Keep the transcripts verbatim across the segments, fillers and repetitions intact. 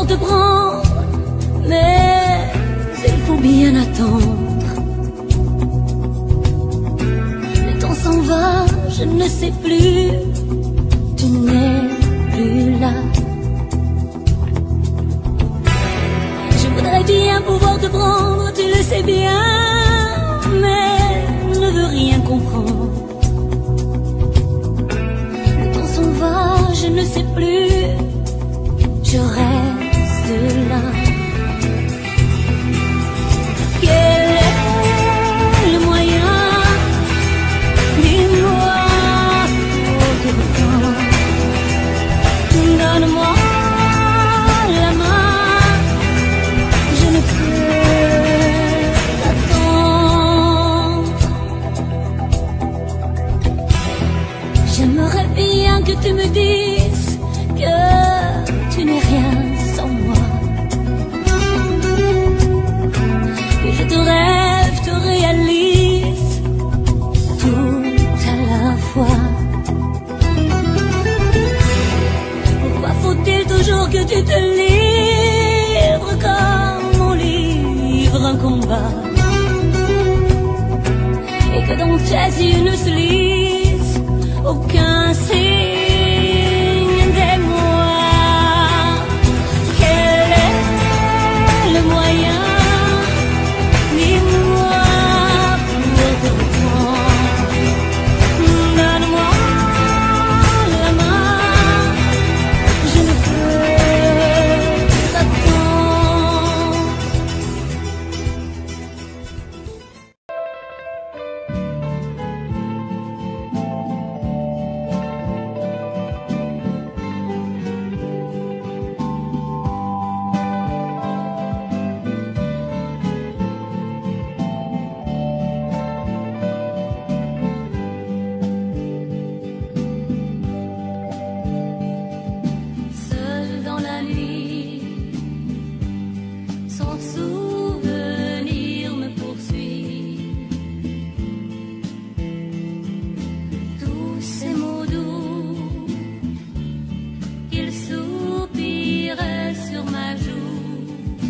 pouvoir te prendre, mais il faut bien attendre. Le temps s'en va, je ne sais plus, tu n'es plus là. Je voudrais bien pouvoir te prendre, tu le sais bien, mais ne veux rien comprendre. Le temps s'en va, je ne sais plus, je reste là. Quel est le moyen? Dis-moi pour te reprendre. Donne-moi la main, je ne peux t'attendre. J'aimerais bien que tu me dises que tu n'es rien sans moi, que je te rêve, te réalise tout à la fois. Pourquoi faut-il toujours que tu te livres comme on livre un combat, et que dans tes yeux ne se lise aucun signe d'émoi? Quel est le moyen? Dis-moi pour te reprendre. Donne-moi la main, je ne peux t'attendre. Seul dans la nuit, son souvenir me poursuit. Tous ces mots doux qu'il soupirait sur ma joue.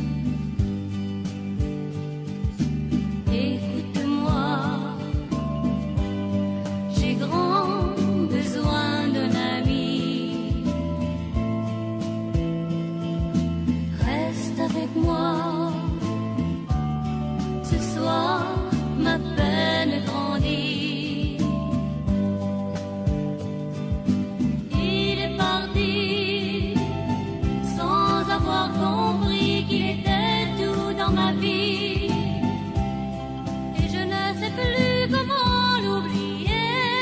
Écoute-moi, j'ai grand besoin d'un ami. Reste avec moi, ce soir ma peine grandit. Il est parti sans avoir compris qu'il était tout dans ma vie, et je ne sais plus comment l'oublier.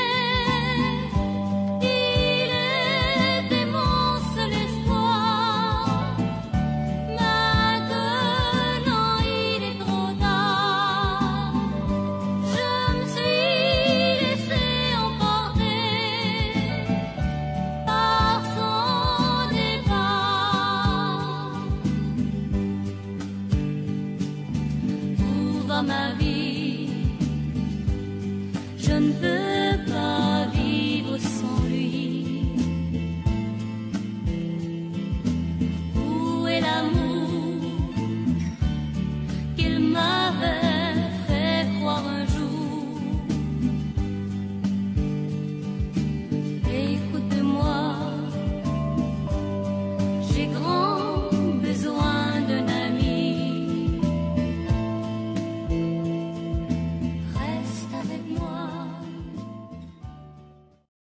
Il était mon seul espoir. Maintenant il est trop tard. Je me suis laissé emporter par son départ. Où va ma vie? Je ne peux